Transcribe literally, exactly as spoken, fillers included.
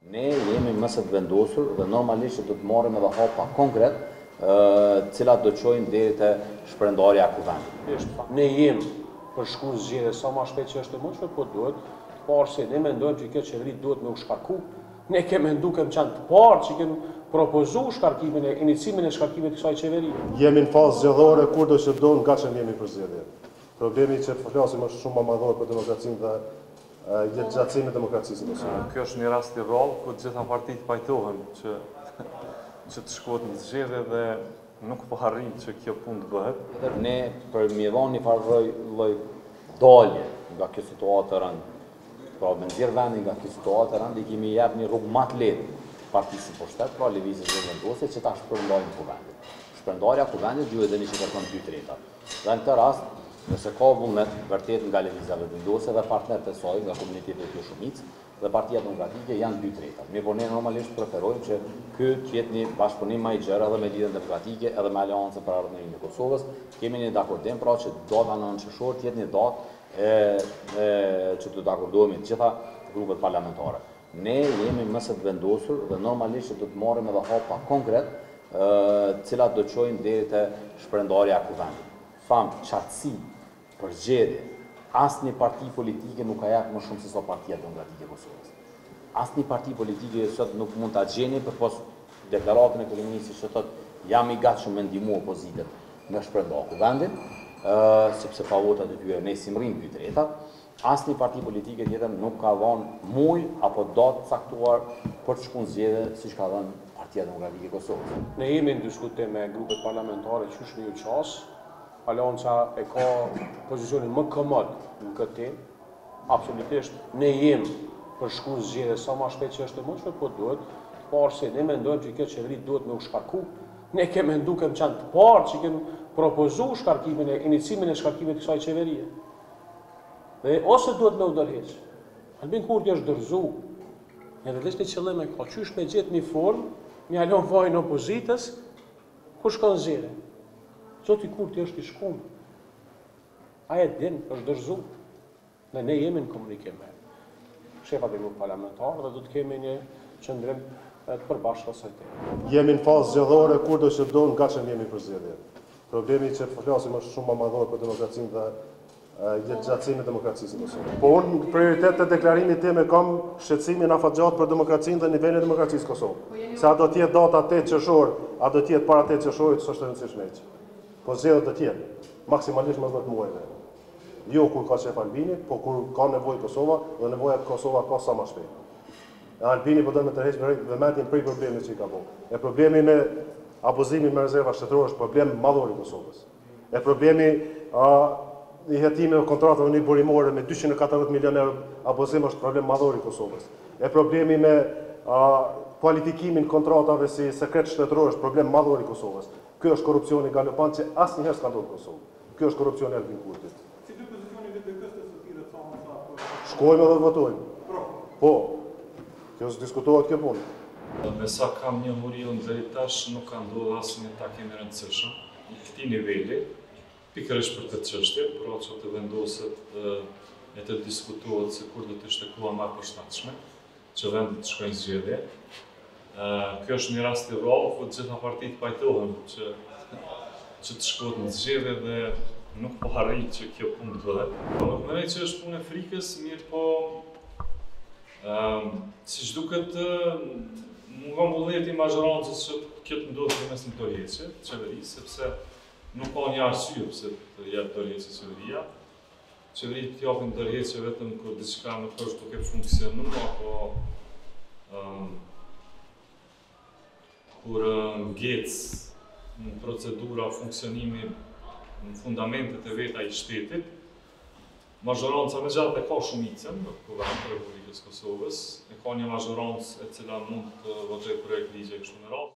Ne jemi më së vendosur dhe normalisht do të marrim edhe hapa konkret, të cilat do të çojnë deri te shpërndarja e kuvendit. Ne jemi për shku zgjedhje sa më shpejt që është e mundshme, po duhet të parë se ne mendojmë që kjo qeveri duhet me u shkarku. Ne kemi menduar kem qenë të parë që kemi propozuar shkarkimin e inicimin e shkarkimit të kësaj qeverie. Jemi në fazë zgjedhore, kurdo që do ngatshëm jemi për zgjedhje. Problemi që flasim është shumë më madhor për demokracinë dhe jetëgjatësimin e demokracisë në Kosovë. Kjo është një rast i rrallë ku të gjitha partitë pajtohen që që të shkohet në zgjedhje dhe nuk po arrin që kjo punë të bëhet. Ne përmjedhon një farë lloj dalje nga kjo situatë e rëndë. Pra me nxjerr vendin nga kjo situatë e rëndë, i kemi jep një rrugë më të lehtë partisë së poshtet, pra lëvizjes zëvendose që ta shpërndajnë kuvendin. Shpërndarja kuvendit duhet dhe një që kërkon dy treta. Dhe në këtë rast, nëse ka vullnet vërtet nga lëvizja vendose dhe partnerët e saj nga komuniteti i shumicë dhe partia demokratike janë dy treta. Ne po ne normalisht preferojmë që ky të jetë një bashkëpunim më i gjerë edhe me Lidhjen Demokratike edhe me Aleancën për Ardhmërinë e Kosovës. Kemi një dakordim pra që data nënshëshor të jetë një datë e, e që të dakordohemi të gjitha grupet parlamentare. Ne jemi më së vendosur dhe normalisht që do të marrim edhe hapa konkret, të cilat do të çojnë deri te shpërndarja e kuvendit. Fam qartësi për zgjedhje, asnjë parti politike nuk ka jap më shumë se sa Partia Demokratike e Kosovës. Asnjë parti politike sot nuk mund ta gjeni përpos deklaratën e kryeministit që thotë jam i gatshëm me ndihmu opozitën në shpërndarje kuvendin, ë sepse pa vota të tyre ne simrim dy treta. Asnjë parti politike tjetër nuk ka dhënë muj apo datë caktuar për të shkuar në zgjedhje siç ka dhënë Partia Demokratike e Kosovës. Ne jemi në diskutim me grupet parlamentare që është një qas. Aleanca e ka pozicionin më komod në këtë temë. Absolutisht ne jemi për shku zgjedhje sa më shpejt që është e mundshme, po duhet të parë se ne mendojmë që kjo qeveri duhet me u shkarku. Ne kemi menduar kem qenë të parë që kemi propozuar shkarkimin e inicimin e shkarkimit të kësaj qeverie. Dhe ose duhet me u ndërheq. Albin Kurti është dorëzu. Ne vetë të qëllim e ka qysh me gjetë një formë, një alon vajin opozitës, ku shkon zgjedhje. Zoti Kurti është i shkuar. Ai e din, është dorëzu. Ne ne jemi në komunikim me shefat e grupit parlamentar dhe do të kemi një qëndrim të përbashkët asaj teme. Jemi në fazë zgjedhore, kurdo që do ngatshëm jemi për zgjedhje. Problemi që flasim është shumë më madhor për demokracinë dhe jetëgjatësimin e demokracisë në Kosovë. Po unë prioritet të deklarimit tim e kam shqetësimin afatgjatë për demokracinë dhe nivelin e demokracisë në Kosovë. Se a do të jetë data tetë qershor, a do të jetë para tetë qershorit, s'është e rëndësishme hiç. Po zgjedhjet do të jetë maksimalisht më dhjetë muajve. Jo kur ka shef Albini, po kur ka nevojë Kosova dhe nevoja e Kosova ka sa më shpejt. Albini po do të tërheqë vëmendjen për problemin që i ka bërë. E problemi me abuzimin me rezerva shtetërore është problem madhor i Kosovës. E problemi a i hetimeve kontratave në burimore me dyqind e katërdhjetë milionë euro abuzim është problem madhor i Kosovës. E problemi me a, kualifikimin kontratave si sekret shtetëror është problem madhor i Kosovës. Ky është korrupsioni galopant që asnjëherë s'ka ndodhur në Kosovë. Ky është korrupsioni i Albin Kurtit. Si dy pozicioni vetë kësaj sotire thonë sa. Shkojmë edhe votojmë. Po. Kjo s'diskutohet kjo punë. Me sa kam një murion deri tash nuk ka ndodhur asnjë takim i rëndësishëm në këtë niveli, pikërisht për këtë çështje, pra që të vendoset e të diskutohet se kur do të ishte koha më e përshtatshme që vendi të shkojnë zgjedhje. Kjo është një rast i rrallë, ku të gjitha partitë pajtohen që që të shkohet në zgjedhje dhe nuk po arrin që kjo punë të bëhet. Nuk mendoj që është punë e frikës, mirë po siç duket mungon vullneti i mazhorancës që kjo të ndodhë mes në dorëheqje të qeverisë, sepse nuk ka një arsye pse të jap dorëheqje qeveria. Qeveria të japin dorëheqje vetëm kur diçka nuk është duke funksionuar, apo um, kur ngec në procedura funksionimi në fundamentet e veta i shtetit, mazhoranca me gjatë e ka shumicën në kuvend të Republikës Kosovës, e ka një mazhorancë e cila mund të votojë projekt ligje kështu me radhë.